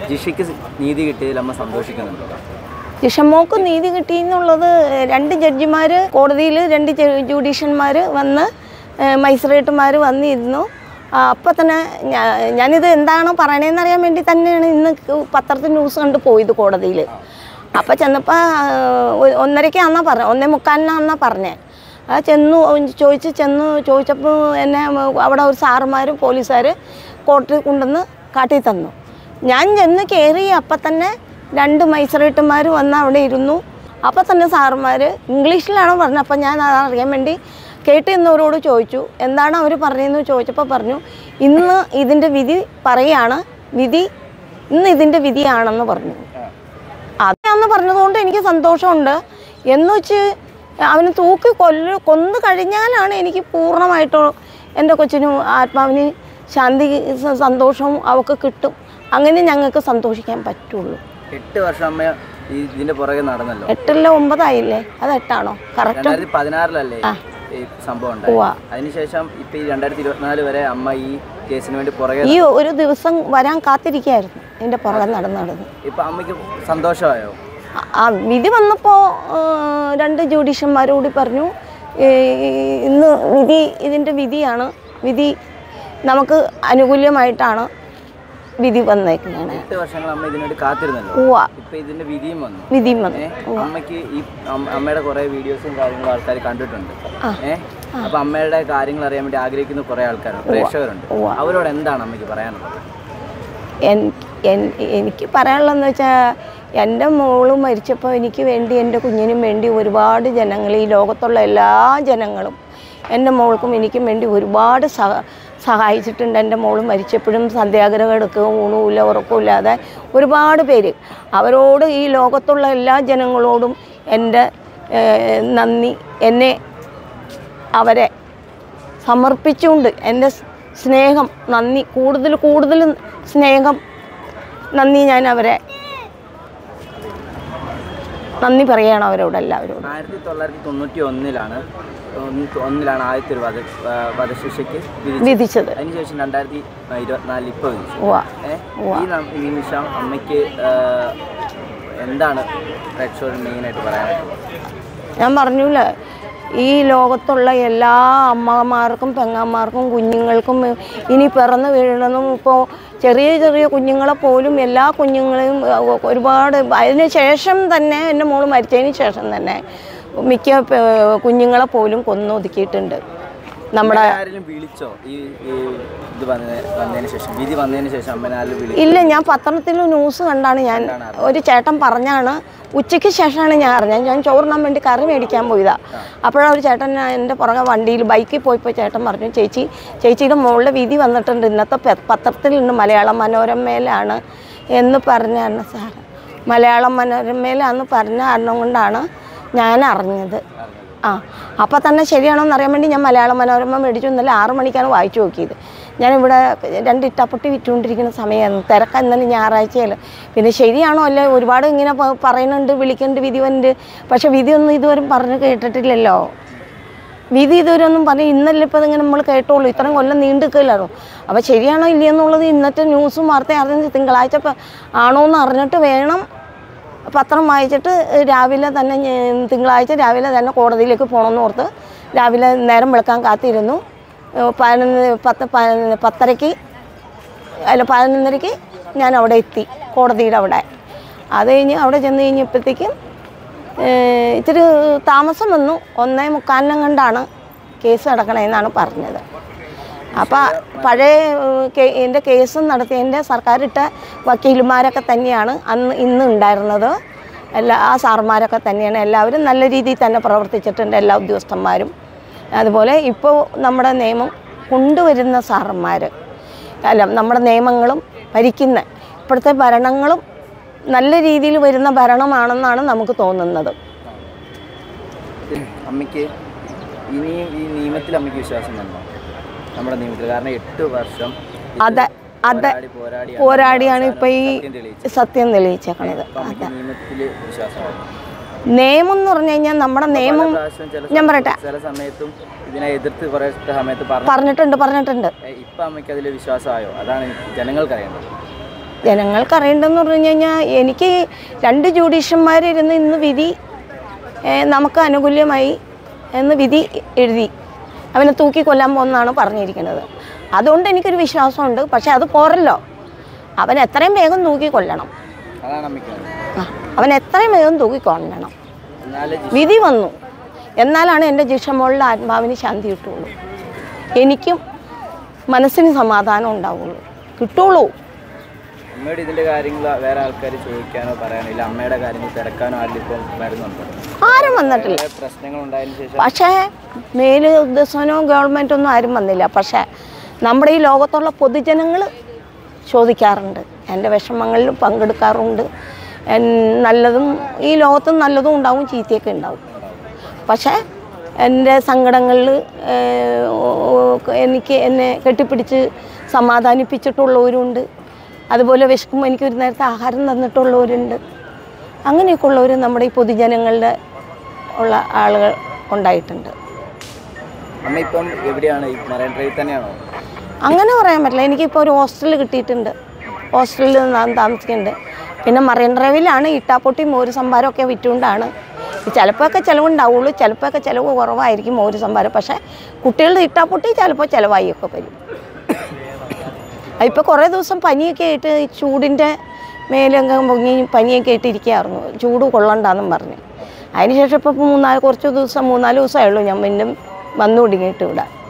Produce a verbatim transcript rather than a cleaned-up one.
ജിഷയ്ക്ക് നീതി കിട്ടിയതിൽ അമ്മ സന്തോഷിക്കുന്നുണ്ടോ? ജിഷമോക്ക് നീതി കിട്ടിയെന്നുള്ളത് രണ്ട് ജഡ്ജിമാർ കോടതിയിൽ രണ്ട് ജുഡീഷ്യന്മാർ വന്ന് മജിസ്ട്രേറ്റുമാർ വന്നിരുന്നു. അപ്പം തന്നെ ഞാനിത് എന്താണ് പറയണതെന്ന് അറിയാൻ വേണ്ടി തന്നെയാണ് ഇന്ന് പത്രത്തിൽ ന്യൂസ് കണ്ട് പോയത് കോടതിയിൽ. അപ്പം ചെന്നപ്പോൾ ഒന്നരയ്ക്കാന്നാ പറഞ്ഞത്, ഒന്നേ മുക്കാലിനാന്നാ പറഞ്ഞത്. ആ ചെന്നു ചോദിച്ച് ചെന്നു ചോദിച്ചപ്പോൾ എന്നെ അവിടെ ഒരു സാറുമാരും പോലീസുകാർ കോടതി കൊണ്ടുവന്ന് കാട്ടി തന്നു. ഞാൻ ചെന്ന് കയറി അപ്പം തന്നെ രണ്ട് മജിസ്ട്രേറ്റുമാർ വന്ന് അവിടെ ഇരുന്നു. അപ്പം തന്നെ സാറുമാർ ഇംഗ്ലീഷിലാണ് പറഞ്ഞത്. അപ്പം ഞാൻ അതറിയാൻ വേണ്ടി കേട്ടിരുന്നവരോട് ചോദിച്ചു എന്താണ് അവർ പറഞ്ഞതെന്ന് ചോദിച്ചപ്പോൾ പറഞ്ഞു ഇന്ന് ഇതിൻ്റെ വിധി പറയുകയാണ്, വിധി ഇന്ന് ഇതിൻ്റെ വിധിയാണെന്ന് പറഞ്ഞു. അതാന്ന് പറഞ്ഞതുകൊണ്ട് എനിക്ക് സന്തോഷമുണ്ട്. എന്ന് വെച്ച് അവന് തൂക്കി കൊല്ല കൊന്നു കഴിഞ്ഞാലാണ് എനിക്ക് പൂർണ്ണമായിട്ടും എൻ്റെ കൊച്ചിനും ആത്മാവിന് ശാന്തി സന്തോഷവും അവൾക്ക് കിട്ടും. അങ്ങനെ ഞങ്ങൾക്ക് സന്തോഷിക്കാൻ പറ്റുള്ളൂ. എട്ട് വർഷം അമ്മ ഇതിന്റെ പുറകെ നടന്നല്ലോ. എട്ടല്ല ഒമ്പതായില്ലേ? അത് എട്ടാണോ? കറക്റ്റ് പതിനാറിലല്ലേ ഈ സംഭവം ഉണ്ടായത്. അതിനുശേഷം ഇപ്പൊ ഈ രണ്ടായിരത്തി ഇരുപത്തിനാല് വരെ അമ്മ ഈ കേസിന് വേണ്ടി പുറകെ ഈ ഒരു ദിവസം വരാൻ കാത്തിരിക്കുകയായിരുന്നു. ഇതിന്റെ പുറകെ നടന്ന് നടന്ന് ഇപ്പൊ അമ്മയ്ക്ക് സന്തോഷമായോ? ആ വിധി വന്നപ്പോൾ രണ്ട് ജുഡീഷ്യന്മാരോട് പറഞ്ഞു ഇന്ന് വിധി ഇതിൻ്റെ വിധിയാണ്, വിധി നമുക്ക് അനുകൂലമായിട്ടാണ് വിധി വന്നേക്കുന്നത്. എട്ട് വർഷങ്ങൾ അമ്മ ഇതിനുവേണ്ടി കാത്തിരുന്നല്ലോ. ഇപ്പൊ ഇതിന്റെ വിധിയും വന്നു. വിധിയും വന്നു. അമ്മയ്ക്ക് ഈ അമ്മയുടെ കുറെ വീഡിയോസും കാര്യങ്ങളും ആൾക്കാർ കണ്ടിട്ടുണ്ട്. ഏഹ് അപ്പൊ അമ്മയുടെ കാര്യങ്ങൾ അറിയാൻ വേണ്ടി ആഗ്രഹിക്കുന്ന കുറെ ആൾക്കാരുണ്ട്, പ്രേക്ഷകരുണ്ട്. അവരോട് എന്താണ് അമ്മയ്ക്ക് പറയാനുള്ളത്? എനിക്ക് പറയാനുള്ളതെന്ന് വെച്ചാൽ എൻ്റെ മോള് മരിച്ചപ്പോൾ എനിക്ക് വേണ്ടി എൻ്റെ കുഞ്ഞിനും വേണ്ടി ഒരുപാട് ജനങ്ങൾ, ഈ ലോകത്തുള്ള എല്ലാ ജനങ്ങളും എൻ്റെ മോൾക്കും എനിക്കും വേണ്ടി ഒരുപാട് സഹ സഹായിച്ചിട്ടുണ്ട്. എൻ്റെ മോൾ മരിച്ചപ്പോഴും സത്യാഗ്രഹം എടുക്കുക, ഊണുമില്ല ഉറക്കമില്ലാതെ ഒരുപാട് പേര്. അവരോട് ഈ ലോകത്തുള്ള എല്ലാ ജനങ്ങളോടും എൻ്റെ നന്ദി, എന്നെ അവരെ സമർപ്പിച്ചുകൊണ്ട് എൻ്റെ സ്നേഹം, നന്ദി, കൂടുതൽ കൂടുതൽ സ്നേഹം, നന്ദി ഞാൻ അവരെ നന്ദി പറയുകയാണ് അവരോട് എല്ലാവരോടും. ആയിരത്തി തൊള്ളായിരത്തി തൊണ്ണൂറ്റി ഒന്നിലാണ് ഒന്നിലാണ് ആദ്യത്തെ ഒരു വധ വധശിക്ഷയ്ക്ക് വിധിച്ചത്. അതിനുശേഷം രണ്ടായിരത്തി ഇരുപത്തിനാലിൽ ഇപ്പോൾ വിധിച്ചു. ഈ നിമിഷം അമ്മയ്ക്ക് എന്താണ് പ്രേക്ഷകർ മെയിനായിട്ട് പറയാനായിട്ടുള്ളത്? ഞാൻ പറഞ്ഞില്ല, ഈ ലോകത്തുള്ള എല്ലാ അമ്മമാർക്കും പെങ്ങന്മാർക്കും കുഞ്ഞുങ്ങൾക്കും ഇനി പിറന്നു വീഴണമെന്നും ഇപ്പോൾ ചെറിയ ചെറിയ കുഞ്ഞുങ്ങളെ പോലും എല്ലാ കുഞ്ഞുങ്ങളെയും ഒരുപാട് അതിന് ശേഷം തന്നെ എൻ്റെ മോള് മരിച്ചതിന് ശേഷം തന്നെ മിക്ക കുഞ്ഞുങ്ങളെ പോലും കൊന്നൊതുക്കിയിട്ടുണ്ട്. നമ്മുടെ വിളിച്ചോ ഈ ഇത് വന്നതിന് ശേഷം, വിധി വന്നതിന് ശേഷം അമ്മനെ ആരും? ഇല്ല, ഞാൻ പത്രത്തിൽ ന്യൂസ് കണ്ടാണ്. ഞാൻ ഒരു ചേട്ടൻ പറഞ്ഞാണ്, ഉച്ചയ്ക്ക് ശേഷമാണ് ഞാൻ അറിഞ്ഞത്. ഞാൻ ചോറിനാൻ വേണ്ടി കറി മേടിക്കാൻ പോയതാ. അപ്പോഴാ ഒരു ചേട്ടൻ എൻ്റെ പുറകെ വണ്ടിയിൽ ബൈക്കിൽ പോയപ്പോൾ ചേട്ടൻ പറഞ്ഞു, ചേച്ചി ചേച്ചിയുടെ മോളുടെ വിധി വന്നിട്ടുണ്ട്, ഇന്നത്തെ പത്രത്തിലുണ്ട്, മലയാളം മനോരമയിലാണ് എന്ന് പറഞ്ഞാണ് സാർ. മലയാളം മനോരമയിലാണെന്ന് പറഞ്ഞ കാരണം കൊണ്ടാണ് ഞാൻ അറിഞ്ഞത്. ആ അപ്പം തന്നെ ശരിയാണോ എന്ന് അറിയാൻ വേണ്ടി ഞാൻ മലയാള മനോരമ മേടിച്ചു. ഇന്നലെ ആറ് മണിക്കാണ് വായിച്ചു നോക്കിയത്. ഞാനിവിടെ രണ്ട് ഇട്ടാപ്പൊട്ടി വിറ്റുകൊണ്ടിരിക്കുന്ന സമയമായിരുന്നു, തിരക്ക. ഇന്നലെ ഞായറാഴ്ചയല്ല. പിന്നെ ശരിയാണോ അല്ലേ ഒരുപാട് ഇങ്ങനെ പറയുന്നുണ്ട്, വിളിക്കുന്നുണ്ട്, വിധി വന്നിട്ട്. പക്ഷെ വിധിയൊന്നും ഇതുവരെ പറഞ്ഞ് കേട്ടിട്ടില്ലല്ലോ. വിധി ഇതുവരെ ഒന്നും പറഞ്ഞ് ഇന്നലെ ഇപ്പോൾ ഇങ്ങനെ നമ്മൾ കേട്ടോളൂ. ഇത്രയും കൊല്ലം നീണ്ടു നിൽക്കില്ലായിരുന്നു. അപ്പോൾ ശരിയാണോ ഇല്ലയെന്നുള്ളത് ഇന്നത്തെ ന്യൂസും വാർത്തയും അറിഞ്ഞ് തിങ്കളാഴ്ച ആണോ എന്ന് അറിഞ്ഞിട്ട് വേണം പത്രം വായിച്ചിട്ട് രാവിലെ തന്നെ തിങ്കളാഴ്ച രാവിലെ തന്നെ കോടതിയിലേക്ക് പോകണമെന്ന് ഓർത്ത് രാവിലെ നേരം വെളുക്കാൻ കാത്തിരുന്നു. പതിനൊന്ന് പത്ത് പത്തരയ്ക്ക് അല്ല പതിനൊന്നരയ്ക്ക് ഞാൻ അവിടെ എത്തി, കോടതിയുടെ അവിടെ. അത് കഴിഞ്ഞ് അവിടെ ചെന്ന് കഴിഞ്ഞപ്പോഴത്തേക്കും ഇത്തിരി താമസം വന്നു. ഒന്നേ മുക്കാലിനും കണ്ടാണ് കേസ് നടക്കണമെന്നാണ് പറഞ്ഞത്. അപ്പോൾ പഴയ എൻ്റെ കേസും നടത്തിയതിൻ്റെ സർക്കാരിട്ട വക്കീലുമാരൊക്കെ തന്നെയാണ് അന്ന് ഇന്ന് ഉണ്ടായിരുന്നത്. എല്ലാ ആ സാറുമാരൊക്കെ തന്നെയാണ്. എല്ലാവരും നല്ല രീതിയിൽ തന്നെ പ്രവർത്തിച്ചിട്ടുണ്ട്, എല്ലാ ഉദ്യോഗസ്ഥന്മാരും. അതുപോലെ ഇപ്പോൾ നമ്മുടെ നിയമം കൊണ്ടുവരുന്ന സാറന്മാർ അല്ല, നമ്മുടെ നിയമങ്ങളും ഭരിക്കുന്ന ഇപ്പോഴത്തെ ഭരണങ്ങളും നല്ല രീതിയിൽ വരുന്ന ഭരണമാണെന്നാണ് നമുക്ക് തോന്നുന്നത്. അമ്മയ്ക്ക് ഇനിയും ഈ നിയമത്തിൽ അമ്മയ്ക്ക് വിശ്വാസം വന്നോ? നമ്മുടെ നിയമത്തിൽ, കാരണം എട്ട് വർഷം അതെ അതെ പോരാടിയാണ് ഇപ്പോൾ ഈ സത്യം തെളിയിച്ചേക്കണത്. നിയമം എന്ന് പറഞ്ഞു കഴിഞ്ഞാൽ നമ്മുടെ നിയമം ഞാൻ പറയട്ടെ പറഞ്ഞിട്ടുണ്ട് പറഞ്ഞിട്ടുണ്ട് ഇപ്പം അമ്മയ്ക്ക് അതിൽ വിശ്വാസമായോ? അതാണ് ജനങ്ങൾക്ക് അറിയേണ്ടത്. ജനങ്ങൾക്ക് അറിയേണ്ടതെന്ന് പറഞ്ഞു കഴിഞ്ഞാൽ എനിക്ക് രണ്ട് ജുഡീഷ്യന്മാരിരുന്ന് ഇന്ന് വിധി നമുക്ക് അനുകൂല്യമായി എന്ന് വിധി എഴുതി അവനെ തൂക്കിക്കൊല്ലാൻ പോകുന്നതാണ് പറഞ്ഞിരിക്കുന്നത്. അതുകൊണ്ട് എനിക്കൊരു വിശ്വാസമുണ്ട്. പക്ഷെ അത് പോരല്ലോ, അവൻ എത്രയും വേഗം തൂക്കിക്കൊല്ലണം. ആ അവൻ എത്രയും വേഗം തൂക്കിക്കൊല്ലണം. വിധി വന്നു എന്നാലാണ് എൻ്റെ ജിഷമോളുടെ ആത്മാവിന് ശാന്തി കിട്ടുള്ളൂ, എനിക്കും മനസ്സിന് സമാധാനം ഉണ്ടാവുള്ളൂ, കിട്ടുള്ളൂ. അമ്മയുടെ ഇതിൻ്റെ കാര്യങ്ങൾ വേറെ ആൾക്കാർ ചോദിക്കാനോ പറയാനോ ഇല്ല, അമ്മയുടെ കാര്യങ്ങൾ തിരക്കാനോ ആരും ഇപ്പം വരുന്നുണ്ടോ? ആരും വന്നിട്ടില്ല. പ്രശ്നങ്ങൾ ഉണ്ടായതിനു ശേഷം പക്ഷേ മേല് ഉദ്യോഗസ്ഥനോ ഗവൺമെൻറ് ഒന്നും ആരും വന്നില്ല. പക്ഷേ നമ്മുടെ ഈ ലോകത്തുള്ള പൊതുജനങ്ങൾ ചോദിക്കാറുണ്ട്, എൻ്റെ വിഷമങ്ങളിലും പങ്കെടുക്കാറുണ്ട്. നല്ലതും ഈ ലോകത്തും നല്ലതും ഉണ്ടാവും, ചീത്തയൊക്കെ ഉണ്ടാവും. പക്ഷേ എൻ്റെ സങ്കടങ്ങളിൽ എനിക്ക് എന്നെ കെട്ടിപ്പിടിച്ച് സമാധാനിപ്പിച്ചിട്ടുള്ളവരുണ്ട്. അതുപോലെ വിശക്കുമ്പോൾ എനിക്കൊരു നേരത്തെ ആഹാരം തന്നിട്ടുള്ളവരുണ്ട്. അങ്ങനെയൊക്കെ ഉള്ളവർ നമ്മുടെ ഈ പൊതുജനങ്ങളുടെ ഉള്ള ആളുകൾ ഉണ്ടായിട്ടുണ്ട്. അമ്മ ഇപ്പം എവിടെയാണ്? മറൈൻ ഡ്രൈവിൽ തന്നെയാണോ? അങ്ങനെ പറയാൻ പറ്റില്ല. എനിക്കിപ്പോൾ ഒരു ഹോസ്റ്റലിൽ കിട്ടിയിട്ടുണ്ട്, ഹോസ്റ്റലിൽ ഞാൻ താമസിക്കുന്നുണ്ട്. പിന്നെ മറൈൻ ഡ്രൈവിലാണ് ഇട്ടാപ്പൊട്ടി മോര് സംഭാരമൊക്കെ വിറ്റുകൊണ്ടാണ്. ചിലപ്പോഴൊക്കെ ചിലവുണ്ടാവുള്ളൂ, ചിലപ്പോഴൊക്കെ ചിലവ് കുറവായിരിക്കും മോര് സംഭാരം. പക്ഷേ കുട്ടികളുടെ ഇട്ടാപ്പൊട്ടി ചിലപ്പോൾ ചിലവായിയൊക്കെ വരും. ഇപ്പോൾ കുറേ ദിവസം പനിയൊക്കെ ആയിട്ട് ചൂടിൻ്റെ മേലൊക്കെ പൊങ്ങി പനിയൊക്കെ ആയിട്ടിരിക്കുകയായിരുന്നു, ചൂട് കൊള്ളണ്ടെന്നും പറഞ്ഞ്. അതിന് ശേഷം ഇപ്പോൾ മൂന്നാല് കുറച്ച് ദിവസം മൂന്നാല് ദിവസമേ ഉള്ളൂ ഞാൻ പിന്നെ വന്നു തുടങ്ങിയിട്ട് ഇവിടെ.